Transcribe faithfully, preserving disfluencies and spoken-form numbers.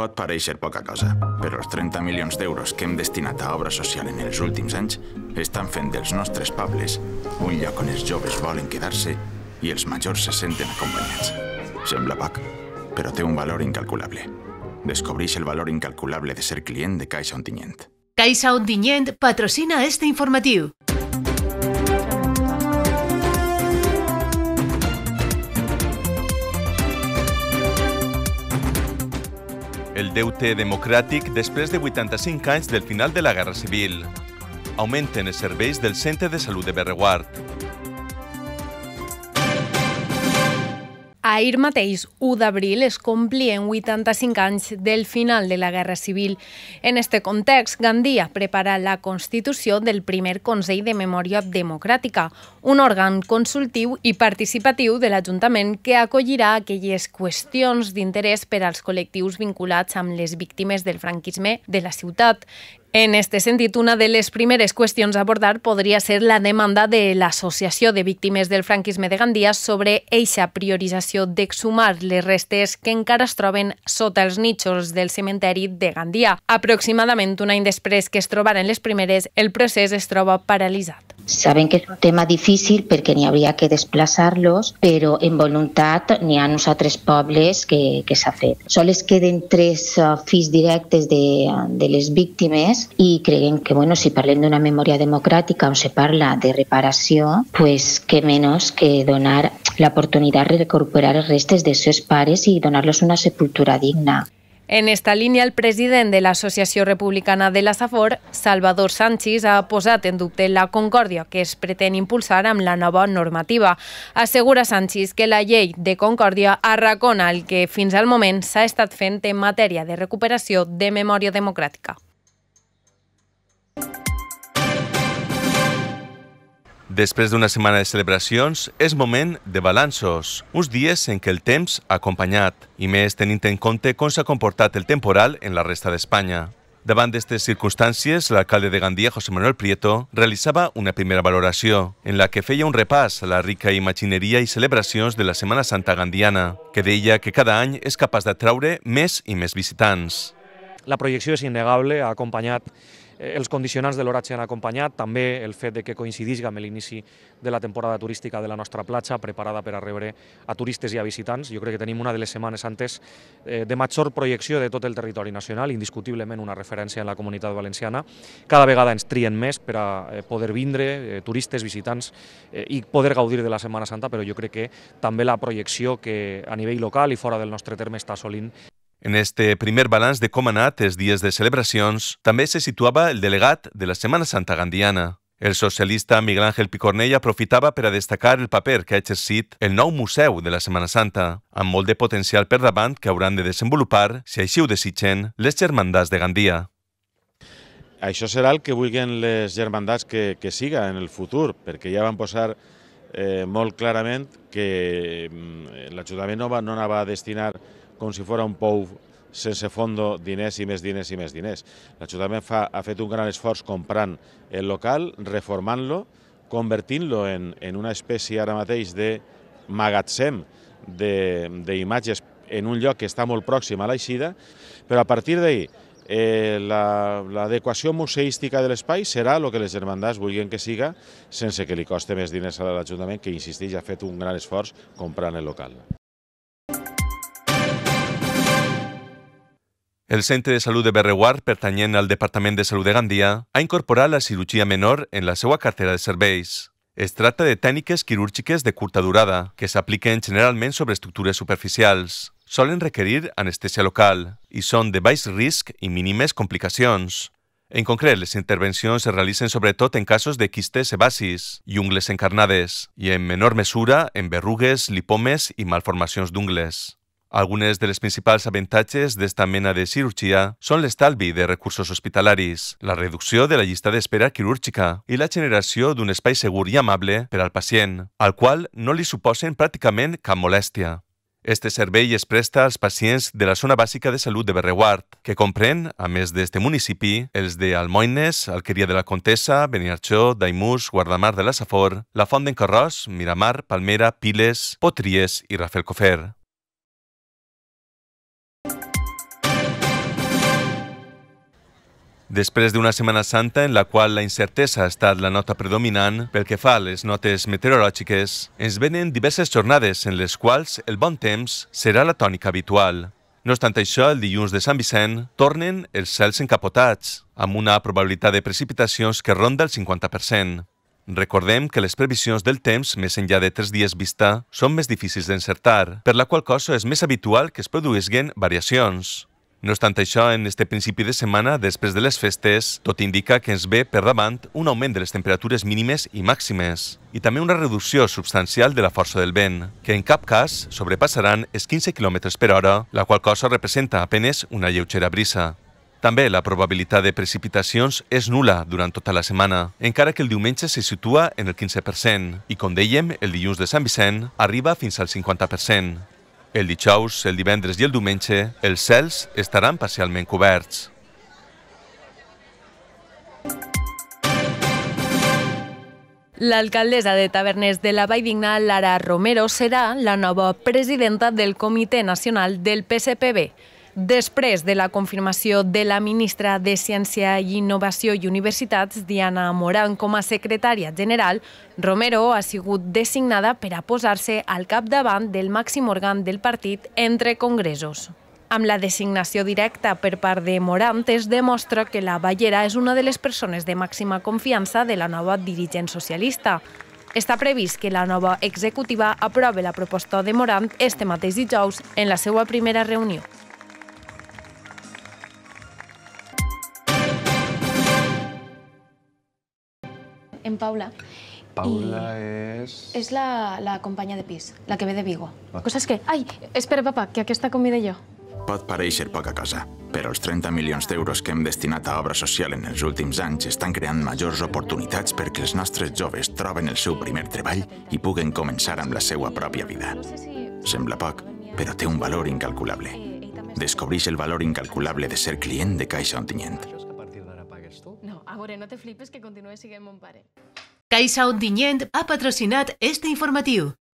Pot pareixer poca cosa, però els trenta milions d'euros que hem destinat a obra social en els últims anys estan fent dels nostres pobles un lloc on els joves volen quedar-se i els majors se senten acompanyats. Sembla poc, però té un valor incalculable. Descobreix el valor incalculable de ser client de Caixa Ontinyent. Caixa Ontinyent patrocina este informatiu. El deute democràtic després de vuitanta-cinc anys del final de la Guerra Civil. Augmenten els serveis del Centre de Salut de Berreguard. Ahir mateix, u d'abril, es complien vuitanta-cinc anys del final de la Guerra Civil. En este context, Gandia prepara la constitució del primer Consell de Memòria Democràtica, un òrgan consultiu i participatiu de l'Ajuntament que acollirà aquelles qüestions d'interès per als col·lectius vinculats amb les víctimes del franquisme de la ciutat. En este sentit, una de les primeres qüestions a abordar podria ser la demanda de l'Associació de Víctimes del Franquisme de Gandia sobre eixa priorització d'exhumar les restes que encara es troben sota els nínxols del cementeri de Gandia. Aproximadament un any després que es trobaren les primeres, el procés es troba paralitzat. Saben que és un tema difícil perquè n'hi hauria que desplaçar-los, però en voluntat n'hi ha uns altres pobles que, que s'ha fet. Sols queden tres uh, fills directes de, de les víctimes i creiem que bueno, si parlem d'una memòria democràtica on se parla de reparació, pues què menys que donar l'oportunitat de recuperar els restes dels seus pares i donar-los una sepultura digna. En esta línia, el president de l'Associació Republicana de la Safor, Salvador Sanchis, ha posat en dubte la concòrdia que es pretén impulsar amb la nova normativa. Assegura Sanchis que la llei de concòrdia arracona el que fins al moment s'ha estat fent en matèria de recuperació de memòria democràtica. Després d'una setmana de celebracions, és moment de balanços, uns dies en què el temps ha acompanyat, i més tenint en compte com s'ha comportat el temporal en la resta d'Espanya. Davant d'aquestes circumstàncies, l'alcalde de Gandia, José Manuel Prieto, realitzava una primera valoració, en la que feia un repàs a la rica imagineria i celebracions de la Setmana Santa gandiana, que deia que cada any és capaç d'atraure més i més visitants. La projecció és innegable, ha acompanyat els condicionants de l'oratge han acompanyat, també el fet de que coincidisca amb l'inici de la temporada turística de la nostra platja, preparada per a rebre a turistes i a visitants. Jo crec que tenim una de les setmanes santes de major projecció de tot el territori nacional, indiscutiblement una referència en la Comunitat Valenciana. Cada vegada ens trien més per a poder vindre, turistes, visitants, i poder gaudir de la Setmana Santa, però jo crec que també la projecció que a nivell local i fora del nostre terme està assolint. En este primer balanç de com han anat els dies de celebracions, també se situava el delegat de la Setmana Santa gandiana. El socialista Miguel Ángel Picornell aprofitava per a destacar el paper que ha exercit el nou Museu de la Setmana Santa, amb molt de potencial per davant que hauran de desenvolupar, si així ho desitgen, les germandats de Gandia. Això serà el que vulguin les germandats que, que siga en el futur, perquè ja van posar eh, molt clarament que l'Ajuntament no, no anava a destinar com si fos un pou sense fondo, diners i més diners i més diners. L'Ajuntament ha fet un gran esforç comprant el local, reformant-lo, convertint-lo en, en una espècie ara mateix de magatzem d'imatges en un lloc que està molt pròxim a l'eixida, però a partir d'ahir eh, l'adequació museística de l'espai serà el que les germandats vulguin que siga, sense que li costi més diners a l'Ajuntament, que insisteix, ha fet un gran esforç comprant el local. El Centre de Salut de Berreguard, pertanyent al Departament de Salut de Gandia, ha incorporat la cirurgia menor en la seva cartera de serveis. Es tracta de tècniques quirúrgiques de curta durada, que s'apliquen generalment sobre estructures superficials. Solen requerir anestèsia local i són de baix risc i mínimes complicacions. En concret, les intervencions es realitzen sobretot en casos de quistes sebacis i ungles encarnades, i en menor mesura en berrugues, lipomes i malformacions d'ungles. Algunes de les principals avantatges d'esta mena de cirurgia són l'estalvi de recursos hospitalaris, la reducció de la llista d'espera quirúrgica i la generació d'un espai segur i amable per al pacient, al qual no li suposen pràcticament cap molèstia. Este servei es presta als pacients de la zona bàsica de salut de Berreguard, que comprèn, a més d'este municipi, els de Almoines, Alqueria de la Contessa, Beniarjó, Daimús, Guardamar de la Safor, la Font d'en Carròs, Miramar, Palmera, Piles, Potries i Rafelcofer. Després d'una Setmana Santa en la qual la incertesa ha estat la nota predominant pel que fa a les notes meteorològiques, ens venen diverses jornades en les quals el bon temps serà la tònica habitual. No obstant això, el dilluns de Sant Vicent tornen els cels encapotats, amb una probabilitat de precipitacions que ronda el cinquanta per cent. Recordem que les previsions del temps, més enllà de tres dies vista, són més difícils d'encertar, per la qual cosa és més habitual que es produïsquen variacions. No obstant això, en este principi de setmana, després de les festes, tot indica que ens ve per davant un augment de les temperatures mínimes i màximes i també una reducció substancial de la força del vent, que en cap cas sobrepassaran els quinze quilòmetres per hora, la qual cosa representa apenes una lleugera brisa. També la probabilitat de precipitacions és nula durant tota la setmana, encara que el diumenge se situa en el quinze per cent i, com dèiem, el dilluns de Sant Vicent arriba fins al cinquanta per cent. El dijous, el divendres i el diumenge, els cels estaran parcialment coberts. L'alcaldessa de Tavernes de la Valldigna, Lara Romero, serà la nova presidenta del Comitè Nacional del P S P B. Després de la confirmació de la ministra de Ciència i Innovació i Universitats, Diana Morant, com a secretària general, Romero ha sigut designada per a posar-se al capdavant del màxim òrgan del partit entre congressos. Amb la designació directa per part de Morant es demostra que la ballera és una de les persones de màxima confiança de la nova dirigent socialista. Està previst que la nova executiva aprove la proposta de Morant este mateix dijous en la seva primera reunió. En Paula. Paula és... És la, la companya de pis, la que ve de Vigo. Va. Coses que... Ai, espera, papa, que aquesta convida jo. Pot parèixer poca cosa, però els trenta milions d'euros que hem destinat a obra social en els últims anys estan creant majors oportunitats perquè els nostres joves troben el seu primer treball i puguen començar amb la seva pròpia vida. Sembla poc, però té un valor incalculable. Descobreix el valor incalculable de ser client de Caixa Ontinyent. No, a veure, no te flipes que continue siguent mon pare. Caixa Ontinyent ha patrocinat este informatiu.